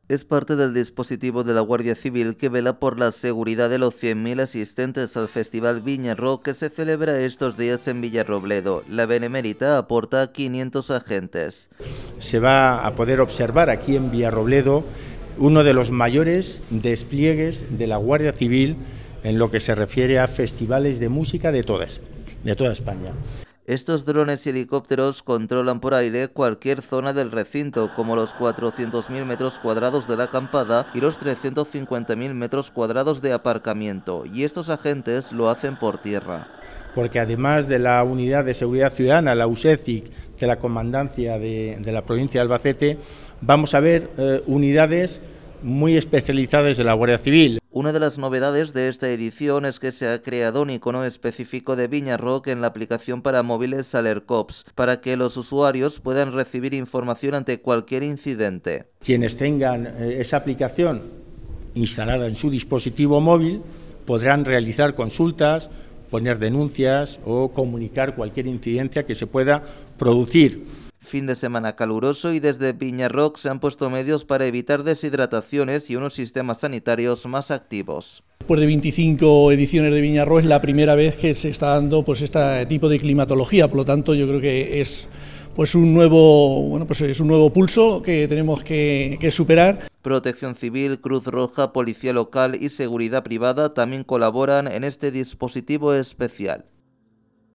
Es parte del dispositivo de la Guardia Civil que vela por la seguridad de los 100.000 asistentes al Festival Viña Rock que se celebra estos días en Villarrobledo. La Benemérita aporta 500 agentes. Se va a poder observar aquí en Villarrobledo uno de los mayores despliegues de la Guardia Civil en lo que se refiere a festivales de música de toda España. Estos drones y helicópteros controlan por aire cualquier zona del recinto, como los 400.000 metros cuadrados de la acampada y los 350.000 metros cuadrados de aparcamiento, y estos agentes lo hacen por tierra. Porque además de la Unidad de Seguridad Ciudadana, la USECIC, de la Comandancia de la provincia de Albacete, vamos a ver unidades muy especializadas de la Guardia Civil. Una de las novedades de esta edición es que se ha creado un icono específico de Viña Rock en la aplicación para móviles Alercops, para que los usuarios puedan recibir información ante cualquier incidente. Quienes tengan esa aplicación instalada en su dispositivo móvil podrán realizar consultas, poner denuncias o comunicar cualquier incidencia que se pueda producir. Fin de semana caluroso y desde Viña Rock se han puesto medios para evitar deshidrataciones y unos sistemas sanitarios más activos. Después de 25 ediciones de Viña Rock es la primera vez que se está dando este tipo de climatología, por lo tanto yo creo que es un nuevo pulso que tenemos que superar. Protección Civil, Cruz Roja, Policía Local y Seguridad Privada también colaboran en este dispositivo especial.